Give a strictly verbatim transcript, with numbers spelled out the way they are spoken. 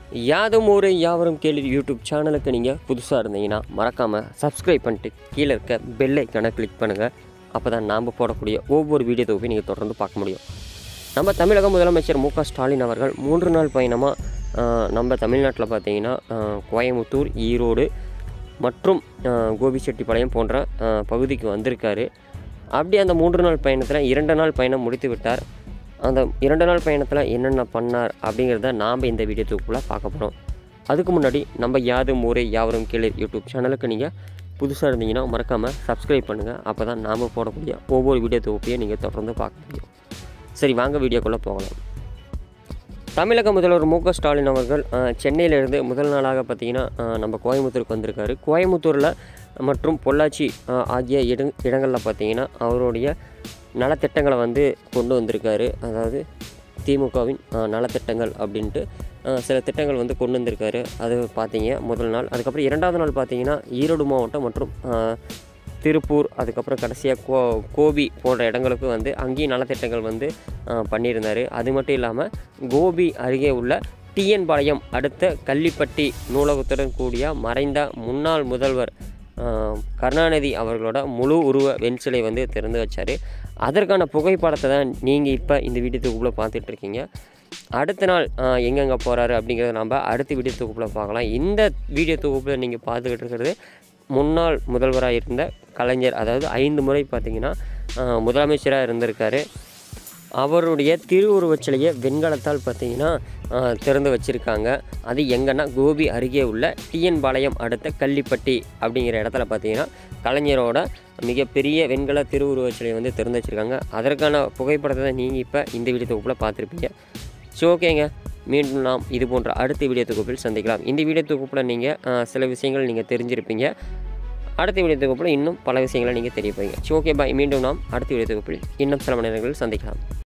யாதும் ஊரே யாவரும் கேளு யூடியூப் சேனலுக்கு நீங்கள் புதுசாக இருந்தீங்கன்னா மறக்காமல் சப்ஸ்கிரைப் பண்ணிட்டு கீழே இருக்க பெல் ஐக்கானை கிளிக் பண்ணுங்கள். அப்போ தான் நாம் போடக்கூடிய ஒவ்வொரு வீடியோ தொகுப்பையும் நீங்கள் தொடர்ந்து பார்க்க முடியும். நம்ம தமிழக முதலமைச்சர் மு க ஸ்டாலின் அவர்கள் மூன்று நாள் பயணமாக நம்ம தமிழ்நாட்டில் பார்த்தீங்கன்னா கோயம்புத்தூர், ஈரோடு மற்றும் கோபிச்செட்டிப்பாளையம் போன்ற பகுதிக்கு வந்திருக்காரு. அப்படி அந்த மூன்று நாள் பயணத்தில் இரண்டு நாள் பயணம் முடித்து விட்டார். அந்த இரண்டு நாள் பயணத்தில் என்னென்ன பண்ணார் அப்படிங்கிறத நாம் இந்த வீடியோ தொகுப்பில் பார்க்க போகிறோம். அதுக்கு முன்னாடி நம்ம யாதும் ஊரே யாவரும் கேளு யூடியூப் சேனலுக்கு நீங்கள் புதுசாக இருந்தீங்கன்னா மறக்காமல் சப்ஸ்கிரைப் பண்ணுங்கள். அப்போ தான் நாம் போடக்கூடிய ஒவ்வொரு வீடியோ தொகுப்பையும் நீங்கள் தொடர்ந்து பார்க்க முடியும். சரி, வாங்க வீடியோக்குள்ளே போகலாம். தமிழக முதல்வர் மு க ஸ்டாலின் அவர்கள் சென்னையிலேருந்து முதல் நாளாக பார்த்திங்கன்னா நம்ம கோயம்புத்தூருக்கு வந்திருக்காரு. கோயம்புத்தூரில் மற்றும் பொள்ளாச்சி ஆகிய இட இடங்களில் பார்த்திங்கன்னா அவருடைய நலத்திட்டங்களை வந்து கொண்டு வந்திருக்காரு. அதாவது திமுகவின் நலத்திட்டங்கள் அப்படின்ட்டு சில திட்டங்கள் வந்து கொண்டு வந்திருக்காரு. அது பார்த்தீங்க முதல் நாள். அதுக்கப்புறம் இரண்டாவது நாள் பார்த்திங்கன்னா ஈரோடு மாவட்டம் மற்றும் திருப்பூர், அதுக்கப்புறம் கடைசியாக கோ கோபி போன்ற இடங்களுக்கு வந்து அங்கேயும் நலத்திட்டங்கள் வந்து பண்ணியிருந்தார். அது மட்டும் இல்லாமல் கோபி அருகே உள்ள டிஎன் பாளையம் அடுத்த கள்ளிப்பட்டி நூலகத்துடன் கூடிய மறைந்த முன்னாள் முதல்வர் கருணாநிதி அவர்களோட முழு உருவ வெண்சிலை வந்து திறந்து வச்சார். அதற்கான புகைப்படத்தை தான் நீங்கள் இப்போ இந்த வீடியோ தொகுப்பில் பார்த்துட்ருக்கீங்க. அடுத்த நாள் எங்கெங்கே போகிறாரு அப்படிங்கிறத நம்ம அடுத்த வீடியோ தொகுப்பில் பார்க்கலாம். இந்த வீடியோ தொகுப்பில் நீங்கள் பார்த்துக்கிட்டு இருக்கிறது முன்னாள் முதல்வராக இருந்த கலைஞர், அதாவது ஐந்து முறை பார்த்திங்கன்னா முதலமைச்சராக இருந்திருக்காரு. அவருடைய திருவுருவச் சிலையை வெண்கலத்தால் பார்த்திங்கன்னா திறந்து வச்சுருக்காங்க. அது எங்கன்னா கோபி அருகே உள்ள டிஎன் பாளையம் அடுத்த கள்ளிப்பட்டி அப்படிங்கிற இடத்துல பார்த்திங்கன்னா கலைஞரோட மிகப்பெரிய வெண்கல திருவுருவச் சிலையை வந்து திறந்து வச்சுருக்காங்க. அதற்கான புகைப்படத்தை தான் நீங்கள் இப்போ இந்த வீடியோ தொகுப்பில் பார்த்துருப்பீங்க. ஸோ ஓகேங்க, மீண்டும் நாம் இது போன்ற அடுத்த வீடியோ தொகுப்பில் சந்திக்கலாம். இந்த வீடியோ தொகுப்பில் நீங்கள் சில விஷயங்கள் நீங்கள் தெரிஞ்சிருப்பீங்க. அடுத்த வீடியோ தொகுப்பில் இன்னும் பல விஷயங்களை நீங்கள் தெரியப்பீங்க. ஸோ ஓகே பாய், மீண்டும் நாம் அடுத்த வீடியோ தொகுப்பில் இன்னும் சில மணி நேரங்களில் சந்திக்கலாம்.